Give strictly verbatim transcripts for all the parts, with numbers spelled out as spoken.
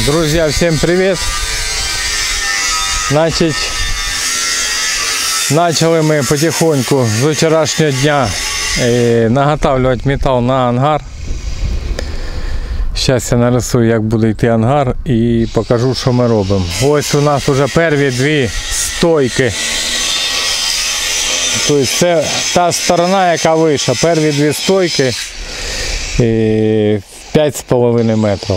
Друзья, всем привет! Значить, почали ми потихоньку з вчорашнього дня е, наготавлювати метал на ангар. Зараз я нарисую, як буде йти ангар, і покажу, що ми робимо. Ось у нас вже перші дві стойки. Тобто це та сторона, яка вища. Перші дві стойки п'ять з половиною метрів.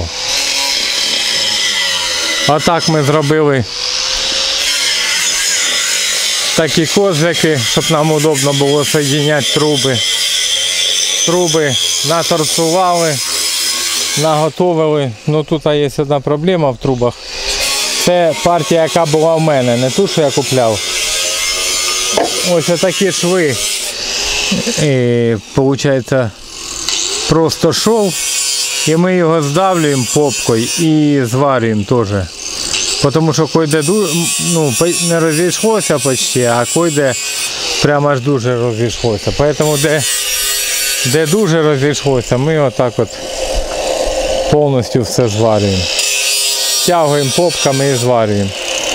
А так ми зробили такі козлики, щоб нам удобно було соєдиняти труби. Труби наторцували, наготовили. Ну тут є одна проблема в трубах. Це партія, яка була в мене, не ту, що я купляв. Ось такі шви. І, виходить, просто шов. І ми його здавлюємо попкою і зварюємо теж. Тому що койде ну, не розійшлося почти, а койде прямо аж дуже розійшлося. Тому де, де дуже розійшлося, ми отак от повністю все зварюємо. Тягуємо попками і зварюємо.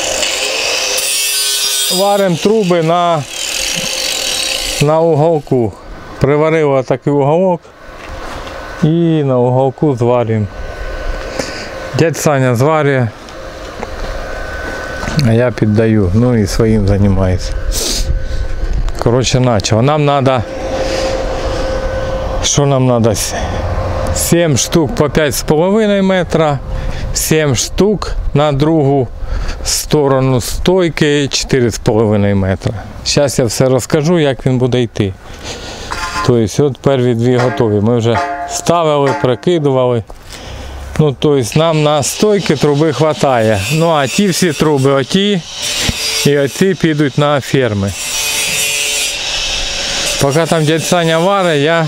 Варимо труби на, на уголку. Приварили такий уголок. І на уголку зварюємо. Дядь Саня зварює, а я піддаю, ну і своїм займаюся. Коротше, начало. Нам треба, що нам треба? сім штук по п'ять з половиною метра, сім штук на другу сторону стойки, чотири з половиною метра. Зараз я все розкажу, як він буде йти. Тобто, от перші дві готові. Ми вже ставили, прикидували. Ну, тобто, нам на стойки труби вистачає. Ну, а ті всі труби, оті і оці підуть на ферми. Поки там дядь Саня варить, я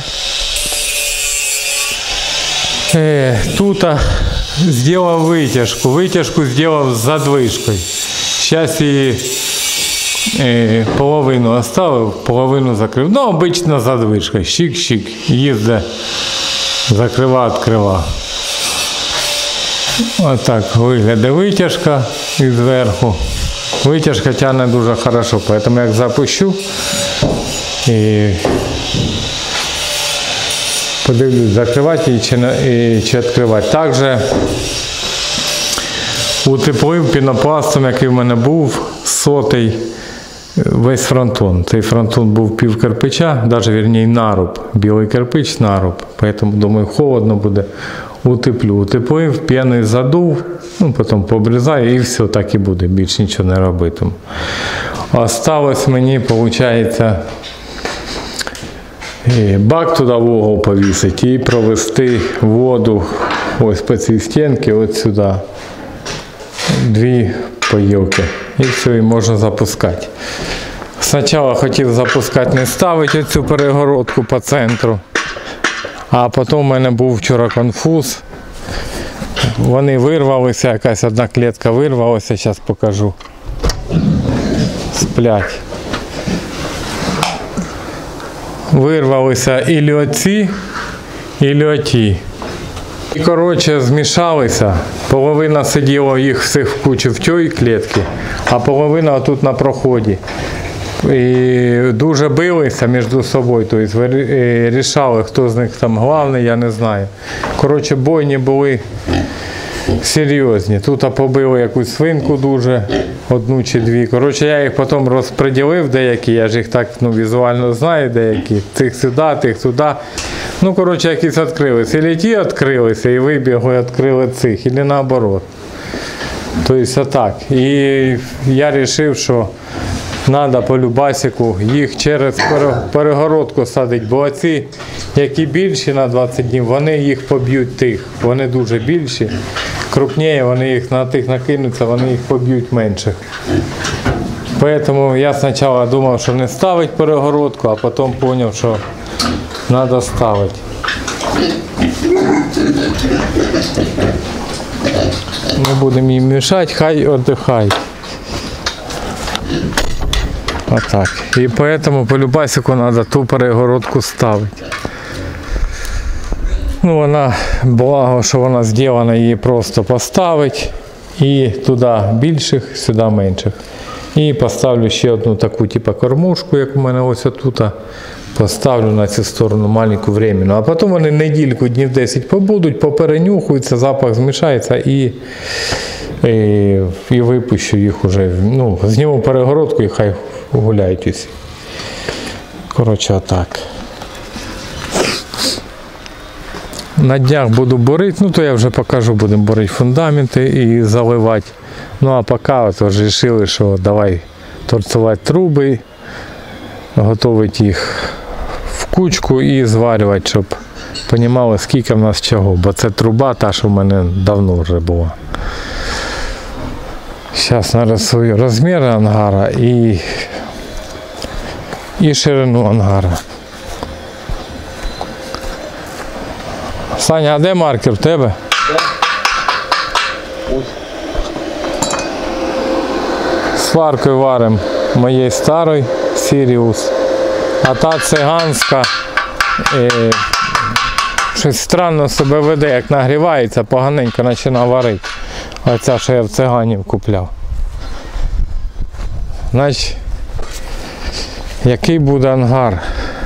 е, тут зробив витяжку. Витяжку зробив з задвижкою. Зараз її е, половину оставив, половину закрив. Ну, обична задвижка. Щик-щик. Їздить, закрива-відкрива. Ось так виглядає витяжка і зверху. Витяжка тягне дуже хорошо, тому як запущу і подивлюсь, закривати її чи, чи відкривати. Також утеплив пінопластом, який в мене був, сотий, весь фронтон. Цей фронтон був пів кирпича, навіть вірніше наруб, білий кирпич наруб, тому думаю, холодно буде. Утеплю, утеплив, п'яний задув, ну потім пообрізаю і все, так і буде, більше нічого не робитиму. Осталось мені, виходить, бак туди в угол повісити і провести воду ось по цій стінці, ось сюди, дві поїлки, і все, і можна запускати. Спочатку хотів запускати, не ставити оцю перегородку по центру. А потім у мене був вчора конфуз. Вони вирвалися, якась одна клітка вирвалася, зараз покажу. Сплять. Вирвалися і оці, і оті. І, коротше, змішалися. Половина сиділа їх всіх в кучі в тій клітці, а половина тут на проході. І дуже билися між собою, тобто вирішали, хто з них там головний, я не знаю. Коротше, бойні були серйозні. Тут побили якусь свинку дуже, одну чи дві. Коротше, я їх потім розподілив деякі, я ж їх так ну, візуально знаю деякі. Цих сюди, тих туди. Ну, коротше, якісь відкрилися. Ілі ті відкрилися і вибігли, відкрили цих, ілі наоборот. Тобто, отак. І я вирішив, що треба по любасику їх через перегородку садити, бо ці, які більші на двадцять днів, вони їх поб'ють тих. Вони дуже більші, крупніше, вони їх на тих накинуться, вони їх поб'ють менших. Тому я спочатку думав, що не ставити перегородку, а потім зрозумів, що треба ставити. Не будемо їм мішати, хай віддихають. Отак. І тому по любасику треба ту перегородку ставити. Ну, вона, благо, що вона зроблена, її просто поставить. І туди більших, сюди менших. І поставлю ще одну таку типу кормушку, як у мене ось тут. Поставлю на цю сторону маленьку временну. А потім вони недільку, днів десять побудуть, поперенюхуються, запах змішається і, і, і випущу їх уже. Ну, зніму перегородку і хай гуляють усі. Коротше, отак. На днях буду борити, ну то я вже покажу, будемо борити фундаменти і заливати. Ну а поки от вирішили, що давай торцувати труби, готувати їх в кучку і зварювати, щоб розуміли, скільки в нас чого. Бо це труба та, що в мене давно вже була. Зараз нарисую розміри ангара і, і ширину ангара. Саня, а де маркер в тебе? Сваркою варимо моєї старої Сіріус, а та циганська е, щось странно себе веде, як нагрівається, поганенько починає варити. Оця, що я в циганів купляв. Значить, який буде ангар?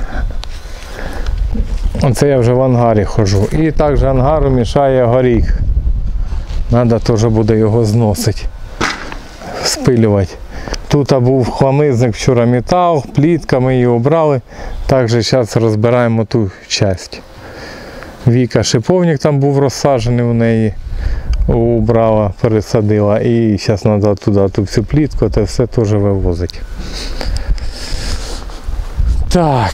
Оце я вже в ангарі ходжу. І також ангару мішає горіх. Треба теж буде його зносити, спилювати. Тут був хламизник вчора метал, плітка, ми її обрали. Також зараз розбираємо ту частину. Віка шиповник там був розсаджений у неї, убрала, пересадила. І зараз треба туди ту всю плітку, це все теж вивозити. Так.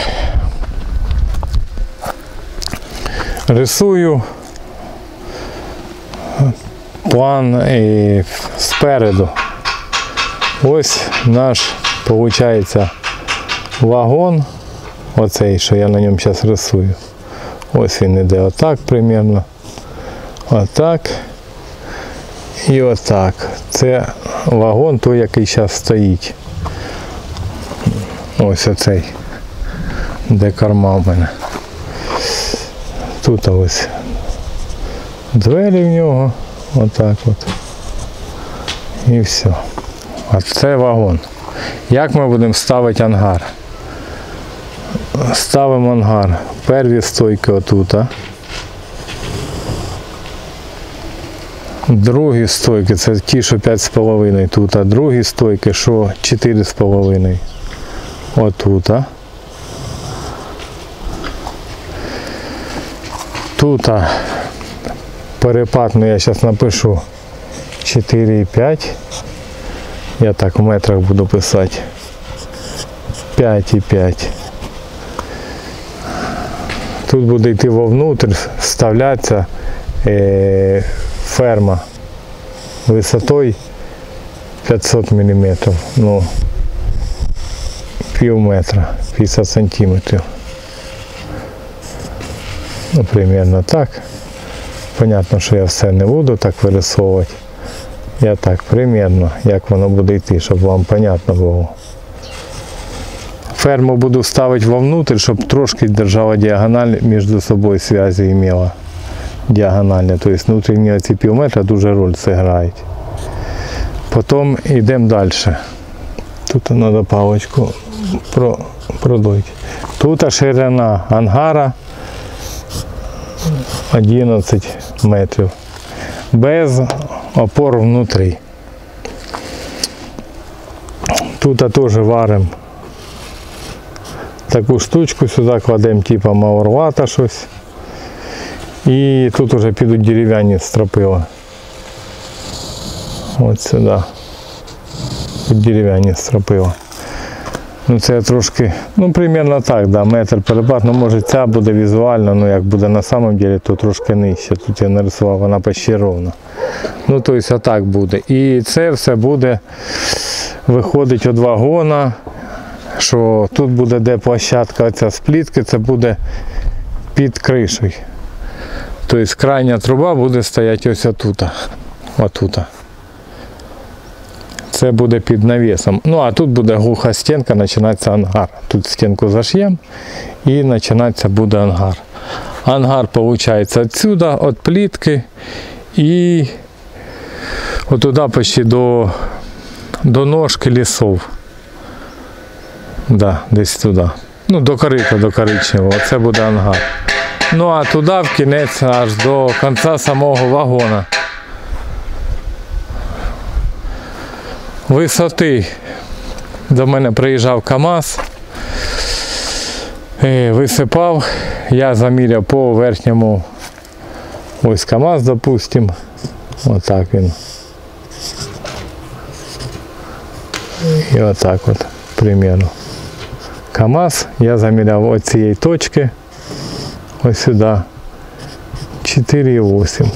Рисую план і спереду. Ось наш, виходить, вагон, оцей, що я на ньому зараз рисую. Ось він іде отак примерно, отак і отак. Це вагон той, який зараз стоїть. Ось оцей, де корма в мене. Тут ось двері в нього, отак от. І все. А це вагон. Як ми будемо ставити ангар? Ставимо ангар. Перві стойки отут. Другі стойки, це ті, що п'ять з половиною тут. А другі стойки, що чотири з половиною. Отут. Тут перепад, ну я зараз напишу чотири і п'ять. Я так в метрах буду писати. п'ять і п'ять. Тут буде йти вовнутрь, вставлятися е, ферма висотою п'ятсот міліметрів, ну пів метра, п'ятдесят сантиметрів. Ну, примерно так. Понятно, що я все не буду так вирисовувати. Я так, примерно, як воно буде йти, щоб вам понятно було. Ферму буду ставити вовнутрь, щоб трошки держала діагональ між собою зв'язі і мала. Діагональне, тобто внутрішні ці пів метра дуже роль зіграють. Потім йдемо далі. Тут треба паличку продути. Тут ширина ангара одинадцять метрів. Без опор внутрі. Тут теж варимо таку штучку, сюди кладемо типу маурлата щось. І тут вже підуть дерев'яні стропила. Ось сюди. Тут дерев'яні стропила. Ну це трошки, ну примерно так, да, метр перепад, ну може ця буде візуально, ну як буде на самом деле, то трошки нижче. Тут я нарисував, вона почти ровно. Ну тобто отак буде. І це все буде виходить від вагона, що тут буде де площадка оця з плітки, це буде під кришею. Тобто крайня труба буде стояти ось отут. Отут. Це буде під навісом. Ну а тут буде глуха стінка, починається ангар. Тут стінку заш'ємо і починається буде ангар. Ангар виходить відсюди, від плітки і отуда почти до, до ножки лісов. Да, десь туди. Ну, до корита, до коричневого. Це буде ангар. Ну, а туди в кінець аж до кінця самого вагона. Висоти. До мене приїжджав КАМАЗ. Висипав. Я заміряв по верхньому. Ось КАМАЗ, допустим. Отак він. І отак от, примерно. КАМАЗ, я заміряв от цієї точки, ось сюди, чотири вісім.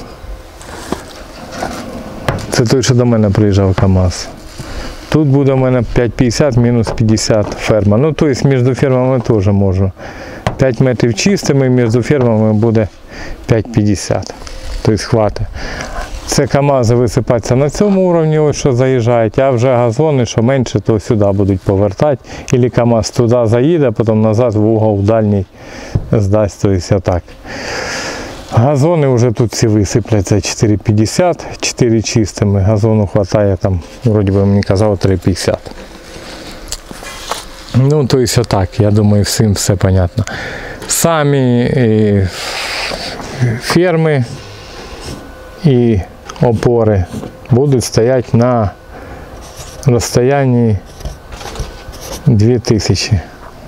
Це той, що до мене приїжджав КАМАЗ. Тут буде у мене п'ять п'ятдесят мінус п'ятдесят ферма. Ну, тобто між фермами теж можу. п'ять метрів чистими, між фермами буде п'ять п'ятдесят. Тобто хватить. Це КАМАЗи висипаються на цьому рівні, ось що заїжджають, а вже газони, що менше, то сюди будуть повертати. Або КАМАЗ туди заїде, потім назад в угол в дальній здасть, тобто так. Газони вже тут всі висипляться чотири п'ятдесят, чотири чистими, газону вистачає там, вроді би мені казав, три п'ятдесят. Ну, то есть отак, я думаю, всім все понятно. Самі і ферми і опори будуть стояти на розстоянні дві тисячі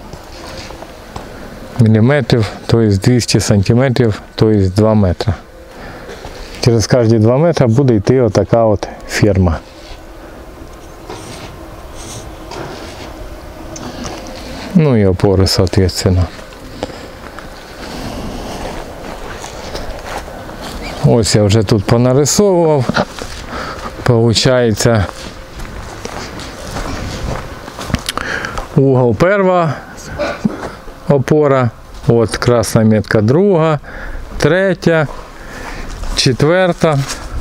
міліметрів, тобто двісті сантиметрів, тобто два метри. Через кожні два метри буде йти отака от ферма. Ну і опори, соответственно. Ось я вже тут понарисовував. Получається угол перша опора, от красна метка друга, третя, четверта,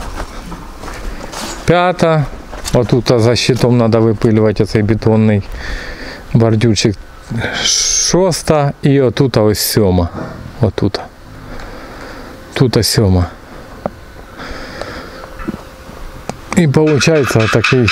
п'ята. Отут за щитом треба випилювати цей бетонний бордюрчик. Шоста і отут ось сьома. Отут. Тут сьома. І виходить такий,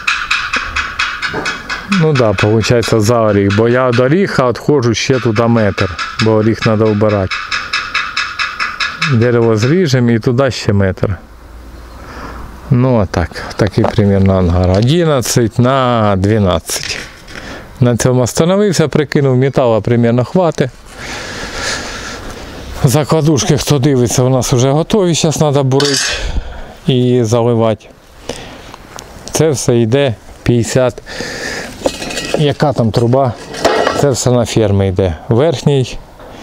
ну да, виходить за оріх, бо я від оріха відходжу ще туди метр, бо оріх треба вбирати. Дерево зріжемо і туди ще метр. Ну а так, такий примерно ангар. одинадцять на дванадцять. На цьому остановився, прикинув, металу примерно хватить. Закладушки, хто дивиться, у нас вже готові, зараз треба бурити і заливати. Це все йде п'ятдесят. Яка там труба? Це все на фермі йде. Верхній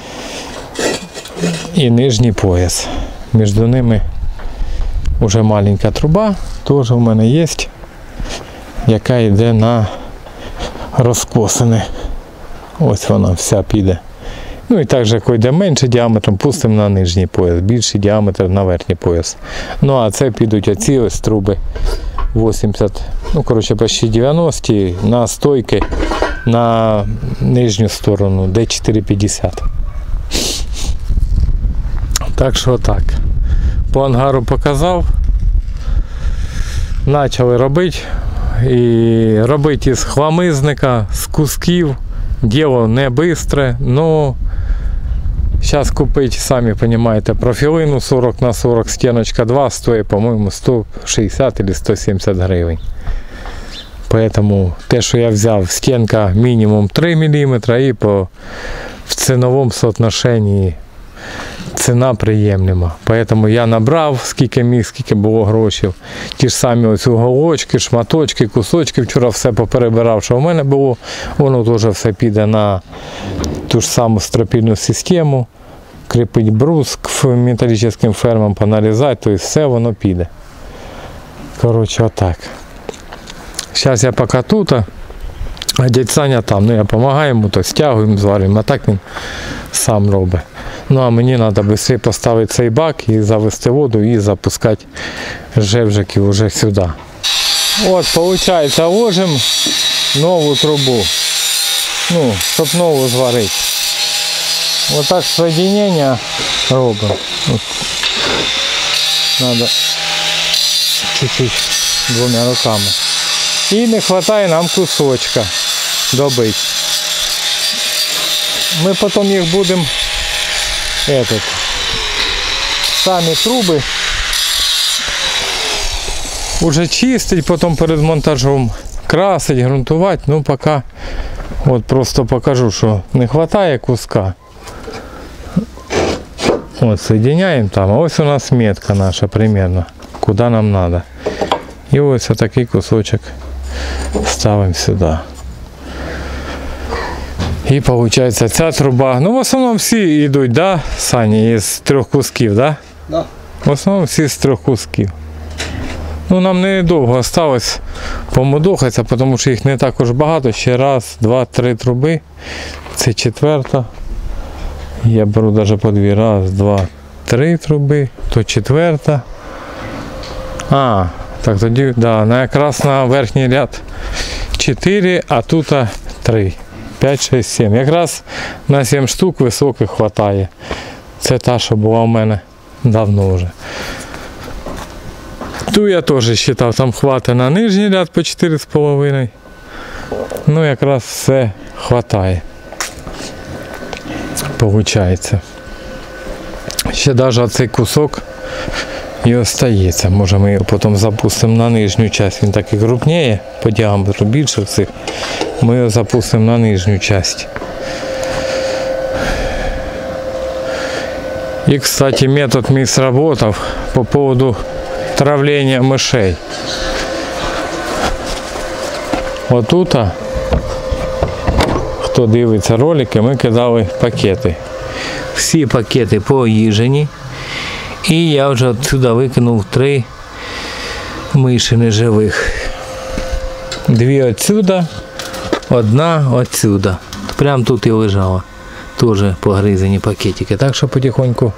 і нижній пояс. Між ними вже маленька труба, теж у мене є, яка йде на розкосини. Ось вона вся піде. Ну і також, як йде менше діаметром, пустимо на нижній пояс, більший діаметр на верхній пояс. Ну а це підуть оці ось труби вісімдесят, ну коротше почти дев'яносто на стойки на нижню сторону, де чотири п'ятдесят. Так що так. По ангару показав. Почали робити. І робити із хламизника, з кусків. Діло не швидке, але зараз купити, самі розумієте, профілину сорок на сорок, стіночка два стоїть, по-моєму, сто шістдесят або сто сімдесят гривень. Тому те, що я взяв, стінка мінімум три міліметри і по, в ціновому соотношенні ціна приємлива. Тому я набрав, скільки міг, скільки було грошей. Ті ж самі ось уголочки, шматочки, кусочки. Вчора все поперебирав, що в мене було. Воно теж все піде на ту ж саму стропільну систему. Кріпить брус к металічним фермам, понарізати, то все воно піде. Коротше, отак. Зараз я поки тут, а дядь Саня там. Ну я допомагаю йому, то стягуємо, зварюємо, а так він сам робить. Ну а мені треба швидше поставити цей бак і завести воду і запускати жевжики вже сюди. От, виходить, ложимо нову трубу. Ну, щоб нову зварити. Отак соединення робимо. От. Надо чуть-чуть двома руками. І не вистачає нам кусочка добити. Ми потім їх будемо этот, самі труби уже чистить, потім перед монтажом красить, ґрунтувати. Ну поки от просто покажу, що не вистачає куска. От соединяємо там, а ось у нас метка наша примерно, куди нам треба. І ось такий кусочок ставимо сюди. І виходить ця труба, ну в основному всі йдуть, да, Саня, із трьох кусків, да? Да. В основному всі з трьох кусків. Ну нам недовго залишилось помудохатися, тому що їх не так уж багато, ще раз, два, три труби. Це четверта. Я беру навіть по дві, раз, два, три труби, то четверта. А, так тоді, да, на якраз на верхній ряд чотири, а тут три. п'ять, шість, сім. Якраз на сім штук високих вистачає. Це та, що була у мене давно вже. Ту я теж вважав, там хватить на нижній ряд по чотири з половиною. Ну якраз все вистачає. Получається. Ще навіть цей кусок і остається. Може ми його потім запустимо на нижню частину. Він так і крупніє, по діаметру більше цих. Ми його запустимо на нижню частину. І, кстати, метод мій сработав по поводу травлення мишей. Отут, хто дивиться ролики, ми кидали пакети. Всі пакети поїжені. І я вже отсюди викинув три миші неживих. Дві отсюди, одна отсюди. Прямо тут і лежала. Теж погризені пакетики. Так що потихоньку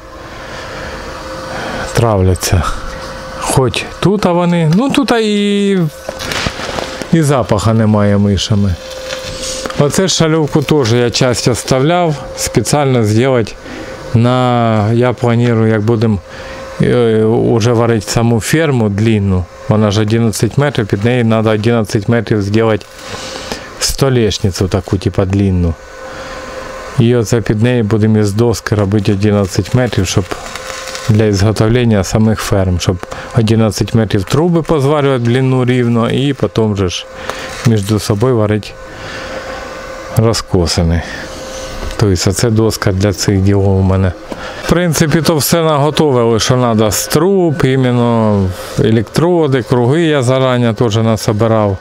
травляться. Хоч тут вони, ну тут і, і запаха немає мишами. Оце шальовку теж я часто оставляв, спеціально зробити на, я планую, як будемо вже варити саму ферму длинну, вона ж одинадцять метрів, під нею треба одинадцять метрів зробити столешницю таку, типу длинну. І оце під нею будемо із доски робити одинадцять метрів, щоб для ізготовлення самих ферм, щоб одинадцять метрів труби позварювати длину рівно і потім же ж між собою варити розкосини. Тобто це доска для цих ділів у мене. В принципі, то все наготовили, що треба з труб, іменно електроди, круги я зарані теж насобирав.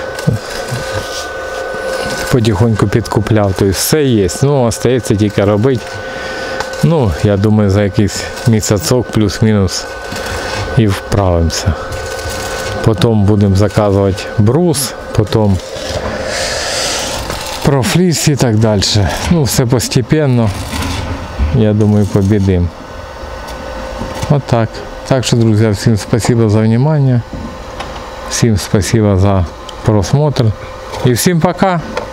Потихоньку підкупляв, тобто все є. Ну, остається тільки робити. Ну, я думаю, за якийсь місяцок плюс-мінус і вправимося. Потім будемо заказувати брус, потім профліс і так далі. Ну, все постепенно, я думаю, побідимо. От так. Так що, друзі, всім спасибо за внимание. Всім спасибо за просмотр. І всім пока!